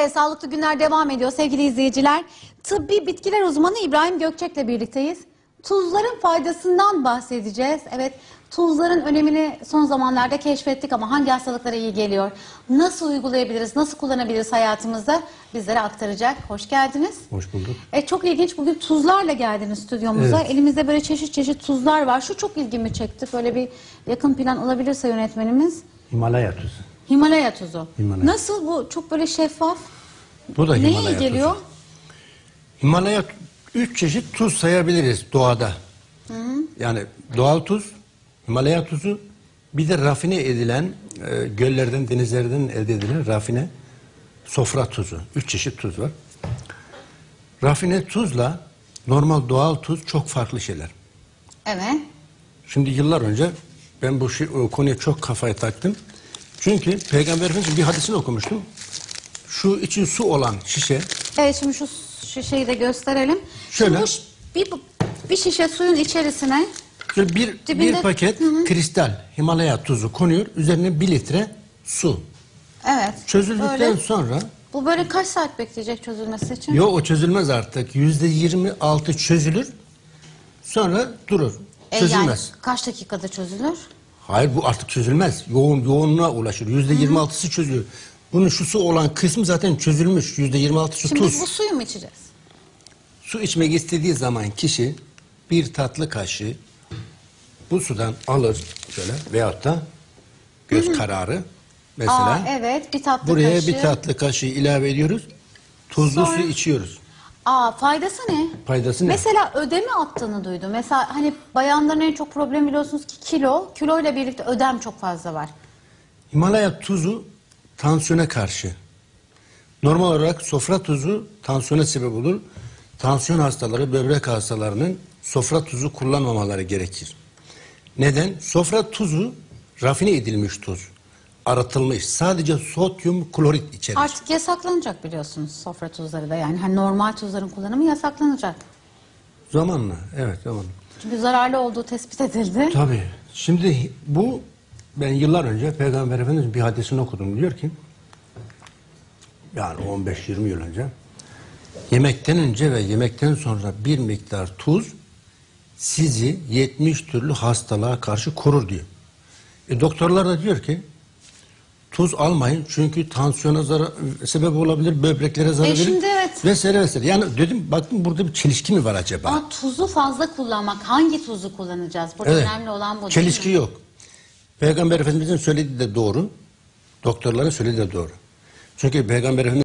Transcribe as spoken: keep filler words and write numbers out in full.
Evet, Sağlıklı Günler devam ediyor sevgili izleyiciler. Tıbbi bitkiler uzmanı İbrahim Gökçek'le birlikteyiz. Tuzların faydasından bahsedeceğiz. Evet, tuzların önemini son zamanlarda keşfettik ama hangi hastalıklara iyi geliyor? Nasıl uygulayabiliriz, nasıl kullanabiliriz hayatımızda bizlere aktaracak. Hoş geldiniz. Hoş bulduk. E, çok ilginç, bugün tuzlarla geldiniz stüdyomuza. Evet. Elimizde böyle çeşit çeşit tuzlar var. Şu çok ilgimi çekti. Böyle bir yakın plan alabilirse yönetmenimiz. Himalaya tuzu. Himalaya tuzu. Himalaya. Nasıl bu? Çok böyle şeffaf. Bu da Neye Himalaya iyi geliyor? tuzu. Himalaya üç çeşit tuz sayabiliriz doğada. Hı hı. Yani doğal tuz, Himalaya tuzu, bir de rafine edilen e, göllerden, denizlerden elde edilen rafine sofra tuzu. Üç çeşit tuz var. Rafine tuzla normal doğal tuz çok farklı şeyler. Evet. Şimdi yıllar önce ben bu şey, o konuya çok kafaya taktım. Çünkü Peygamber Efendimiz'in bir hadisini okumuştum. Şu içi su olan şişe. Evet, şimdi şu şişeyi de gösterelim. Şöyle. Şimdi bu, bir, bir şişe suyun içerisine Şöyle bir, dibinde, bir paket hı hı. kristal Himalaya tuzu konuyor. Üzerine bir litre su. Evet. Çözüldükten Böyle, sonra bu böyle kaç saat bekleyecek çözülmesi için? yok, o çözülmez artık. Yüzde yirmi altı çözülür. Sonra durur. E, Çözülmez. Yani kaç dakikada çözülür? Hayır, bu artık çözülmez. Yoğun yoğunluğa ulaşır. Yüzde yirmi altısı çözülür. Bunun şu su olan kısmı zaten çözülmüş. Yüzde yirmi altısı Şimdi tuz. biz bu suyu mu içeceğiz? Su içmek istediği zaman kişi bir tatlı kaşığı bu sudan alır şöyle, veyahut da göz Hı -hı. kararı mesela. Aa, evet, bir tatlı buraya kaşığı. bir tatlı kaşığı ilave ediyoruz. Tuzlu Sonra... su içiyoruz. Aa, faydası ne? Faydası ne? Mesela ödemi attığını duydum. Mesela hani bayanların en çok problemi biliyorsunuz ki kilo. Kilo ile birlikte ödem çok fazla var. Himalaya tuzu tansiyona karşı. Normal olarak sofra tuzu tansiyona sebep olur. Tansiyon hastaları, böbrek hastalarının sofra tuzu kullanmamaları gerekir. Neden? Sofra tuzu rafine edilmiş tuz. Arıtılmış. Sadece sodyum klorit içerir. Artık yasaklanacak biliyorsunuz sofra tuzları da, yani hani normal tuzların kullanımı yasaklanacak. Zamanla, evet zamanla. Çünkü zararlı olduğu tespit edildi. Tabii. Şimdi bu, ben yıllar önce Peygamber Efendimiz'in bir hadisini okudum. Diyor ki, yani on beş yirmi yıl önce, yemekten önce ve yemekten sonra bir miktar tuz sizi yetmiş türlü hastalığa karşı korur diyor. E, doktorlar da diyor ki tuz almayın çünkü tansiyona zarar, sebep olabilir, böbreklere zarar e verir. Şimdi evet. Vesaire vesaire. Yani dedim, baktım burada bir çelişki mi var acaba? Ama tuzu fazla kullanmak, hangi tuzu kullanacağız? Burada evet. önemli olan bu. Çelişki yok. Peygamber Efendimiz'in söylediği de doğru. Doktorların söylediği de doğru. Çünkü Peygamber Efendimiz